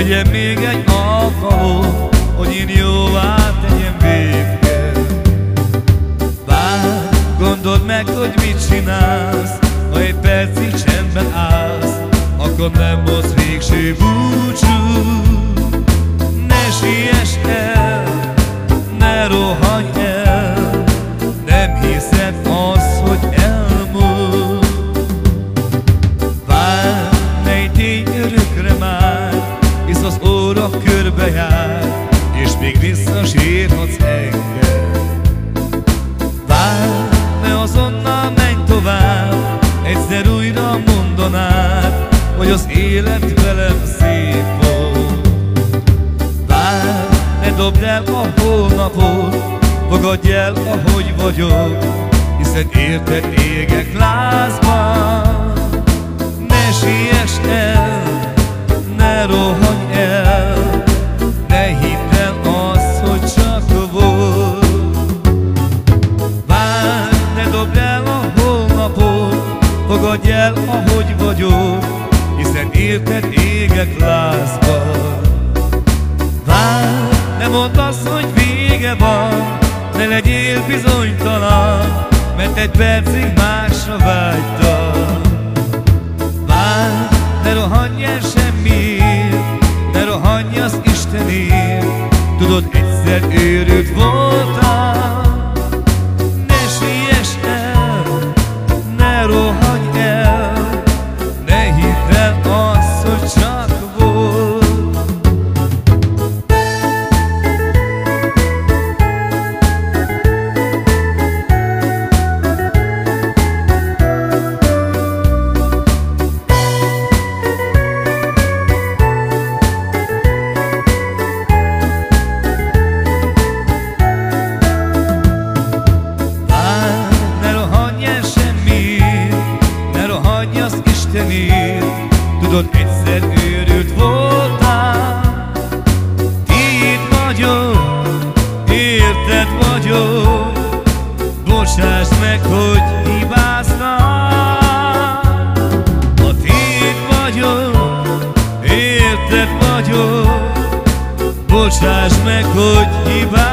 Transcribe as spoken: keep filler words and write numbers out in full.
legyen még egy alkalom, hogy én jóvá tegyem végre. Bár gondold meg, hogy mit csinálsz, ha egy percig csendben állsz, akkor nem hoz végső búcsú. Ne siess el, ne rohanj el, nem hiszed azt, hogy elmúlt. Várj, ne ítélj örökre már, hisz az óra körbejár, és még visszasírhatsz engem. Várj, ne azonnal menj tovább, egyszer újra mondanád, hogy az élet velem szép volt. Várj, ne dobd el a holnapot, fogadj el, ahogy vagyok, hiszen érted égek lázban. Ne siess el, ne rohanj el, ne hidd el azt, hogy csak volt. Várj, ne dobd el a holnapot, fogadj el, ahogy vagyok, hiszen érted égek lázban. Várj, ne mondd azt, hogy vége van, ne legyél bizonytalan, mert egy percig másra vágytam. Várj, ne rohanj el semmiért, ne rohanj az Istenért, tudod, egyszer őrült voltam. Ne siess el, ne rohanj el, ne hidd el azt, hogy csak volt. Tudod, egyszer őrült voltál. Itt vagyok, érted vagyok, bocsáss meg, hogy hibáztam. Ha itt vagyok, érted vagyok, bocsáss meg, hogy hibáztam.